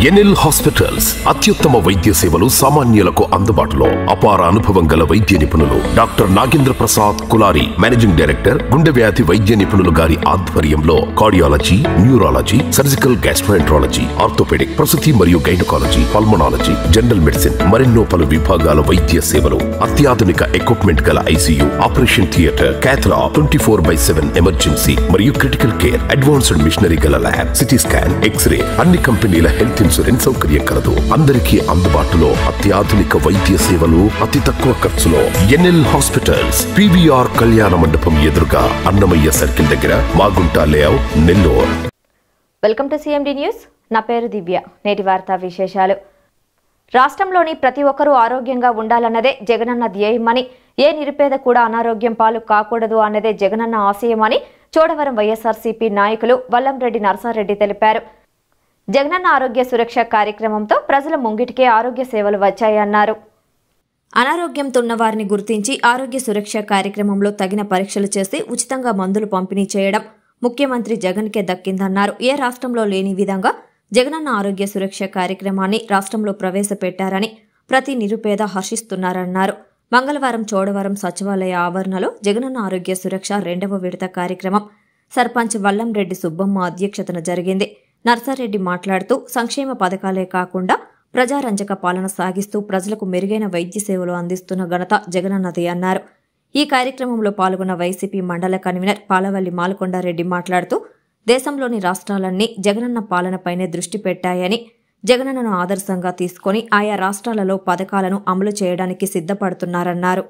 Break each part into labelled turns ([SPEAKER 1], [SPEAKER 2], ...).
[SPEAKER 1] NL hospitals అత్యుత్తమ వైద్య సేవలు సామాన్యులకు అందుబాటులో. అపార అనుభవం గల వైద్య నిపుణులు doctor Nagendra Prasad Kulari, managing director, గుండె వ్యాధి వైద్య నిపుణులు గారి ఆధ్వర్యంలో cardiology, neurology, surgical gastroenterology, orthopaedic, ప్రసూతి మరియు గైనకాలజీ, పల్మనాలజీ, జనరల్ మెడిసిన్ మరెన్నో పలు విభాగాల వైద్య సేవలు. అత్యాధునిక ఎక్విప్మెంట్ గల ICU, operation theatre, cath lab, 24/7 emergency మరియు క్రిటికల్ కేర్, అడ్వాన్స్డ్ మిషనరీ గల ల్యాబ్, సిటీ స్కాన్, ఎక్స్రే, అన్ని కంపెనీల హెల్త్ ఇన్సూరెన్స్ సౌకర్యం కలదు. అందరికీ అందుబాటులో అత్యాధునిక వైద్య సేవలు అతి తక్కువ ఖర్చులో. ఎన్ఎల్ హాస్పిటల్స్, పీవీఆర్ కళ్యాణ మండపం ఎదురుగా, అన్నమయ్య సర్కిల్ దగ్గర, Magunta layout, Nellore.
[SPEAKER 2] Welcome to CMD news. నా పేరు దివ్య. నేటి వార్తా విశేషాలు. రాష్ట్రంలోని ప్రతి ఒక్కరూ ఆరోగ్యంగా ఉండాలన్నదే జగనన్న ధ్యేయమని, ఏ నిరుపేద కూడా అనారోగ్యం పాలు కాకూడదు అన్నదే జగనన్న ఆశయమని చోడవరం వైఎస్ఆర్సీపీ నాయకులు వల్లంరెడ్డి నరసారెడ్డి తెలిపారు. జగనన్న ఆరోగ్య సురక్ష కార్యక్రమంతో ప్రజల ముంగిటికే ఆరోగ్య సేవలు వచ్చాయన్నారు. అనారోగ్యంతో ఉన్న వారిని గుర్తించి ఆరోగ్య సురక్ష కార్యక్రమంలో తగిన పరీక్షలు చేసి ఉచితంగా మందులు పంపిణీ చేయడం ముఖ్యమంత్రి జగన్కే దక్కిందన్నారు. ఏ రాష్ట్రంలో లేని విధంగా జగనన్న ఆరోగ్య సురక్ష కార్యక్రమాన్ని రాష్ట్రంలో ప్రవేశపెట్టారని ప్రతి నిరుపేద హర్షిస్తున్నారన్నారు. మంగళవారం చోడవరం సచివాలయ ఆవరణలో జగనన్న ఆరోగ్య సురక్ష 2వ విడత కార్యక్రమం సర్పంచ్ వల్లంరెడ్డి సుబ్బమ్మ అధ్యక్షతన జరిగింది. నర్సారెడ్డి మాట్లాడుతూ సంక్షేమ పథకాలే కాకుండా ప్రజారంజక పాలన సాగిస్తూ ప్రజలకు మెరుగైన వైద్య సేవలు అందిస్తున్న ఘనత జగనన్నదే అన్నారు. ఈ కార్యక్రమంలో పాల్గొన్న వైసీపీ మండల కన్వీనర్ పాలవల్లి మాలకొండారెడ్డి మాట్లాడుతూ దేశంలోని రాష్ట్రాలన్నీ జగనన్న పాలనపైనే దృష్టి పెట్టాయని, జగనన్నను ఆదర్శంగా తీసుకుని ఆయా రాష్ట్రాలలో పథకాలను అమలు చేయడానికి సిద్ధపడుతున్నారన్నారు.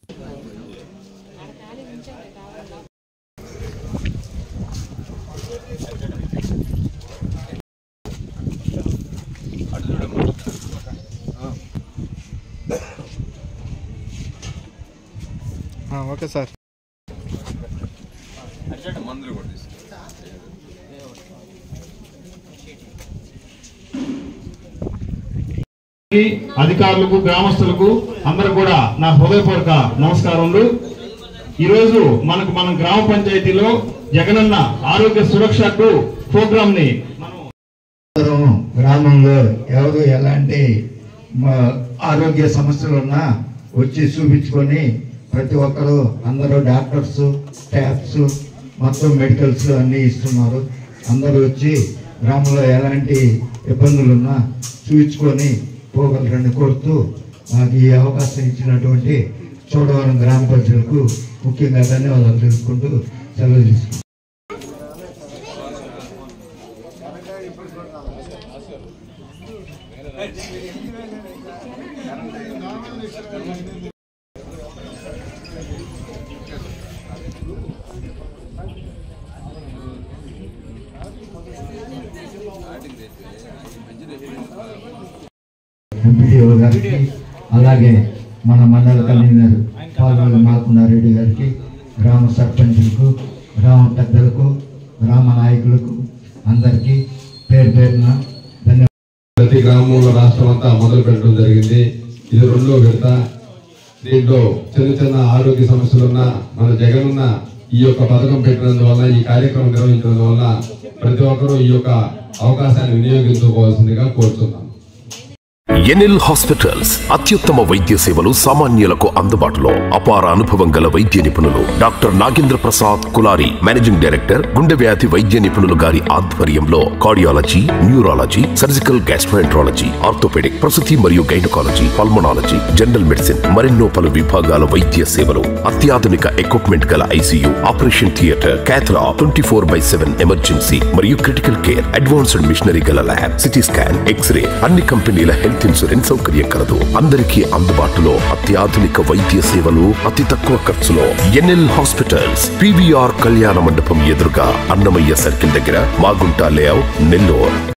[SPEAKER 3] Okay sir.
[SPEAKER 4] అధికారులకు, గ్రామస్తులకు అందరూ కూడా నా హృదయపూర్వక నమస్కారములు. ఈరోజు మన గ్రామ పంచాయతీలో జగనన్న ఆరోగ్య సురక్ష ప్రోగ్రామ్ ని
[SPEAKER 5] గ్రామంలో ఎవరు ఎలాంటి ఆరోగ్య సమస్యలు ఉన్నా వచ్చి చూపించుకొని ప్రతి ఒక్కరు, అందరూ డాక్టర్స్, స్టాఫ్స్, మొత్తం మెడికల్స్ అన్నీ ఇస్తున్నారు. అందరూ వచ్చి గ్రామంలో ఎలాంటి ఇబ్బందులున్నా చూపించుకొని పోగలరని కోరుతూ నాకు ఈ అవకాశం ఇచ్చినటువంటి చోడవరం గ్రామ ప్రజలకు ముఖ్యంగా ధన్యవాదాలు తెలుసుకుంటూ సెలవు తీసుకుంటాను. ఎంపీడీఓ గారికి, అలాగే మన మండల కన్వీనర్ పాలవల్లి మాలకొండారెడ్డి గారికి, గ్రామ సర్పంచులకు, గ్రామ పెద్దలకు, గ్రామ నాయకులకు అందరికీ పేరు పేరున ధన్యవాదాలు.
[SPEAKER 6] ప్రతి గ్రామంలో రాష్ట్రం అంతా మొదలు పెట్టడం జరిగింది. ఇది 2వ విడత. దీంట్లో చిన్న చిన్న ఆరోగ్య సమస్యలున్న మన జగనన్న ఈ యొక్క పథకం పెట్టినందువల్ల, ఈ కార్యక్రమం నిర్వహించినందువల్ల ప్రతి ఒక్కరూ ఈ యొక్క అవకాశాన్ని వినియోగించుకోవాల్సిందిగా కోరుతున్నాం.
[SPEAKER 1] ఎన్ఎల్ హాస్పిటల్స్ అత్యుత్తమ వైద్య సేవలు సామాన్యులకు అందుబాటులో. అపార అనుభవం గల వైద్య నిపుణులు doctor Nagendra Prasad Kulari, managing director, గుండె వ్యాధి వైద్య నిపుణులు గారి ఆధ్వర్యంలో cardiology, neurology, surgical gastroenterology, orthopaedic, ప్రసూతి మరియు గైనకాలజీ, పల్మనాలజీ, జనరల్ మెడిసిన్ మరెన్నో పలు విభాగాల వైద్య సేవలు. అత్యాధునిక ఎక్విప్మెంట్ గల ICU, operation theatre, cath lab, 24/7 emergency మరియు క్రిటికల్ కేర్, అడ్వాన్స్డ్ మిషనరీ గల ల్యాబ్, సిటీ స్కాన్, ఎక్స్రే, అన్ని కంపెనీల హెల్త్ ఇన్సూరెన్స్ సౌకర్యం కలదు. అందరికీ అందుబాటులో అత్యాధునిక వైద్య సేవలు అతి తక్కువ ఖర్చులో. ఎన్ఎల్ హాస్పిటల్స్, పీవీఆర్ కళ్యాణ మండపం ఎదురుగా, అన్నమయ్య సర్కిల్ దగ్గర, మాగుంట లేఅవుట్, నెల్లూరు.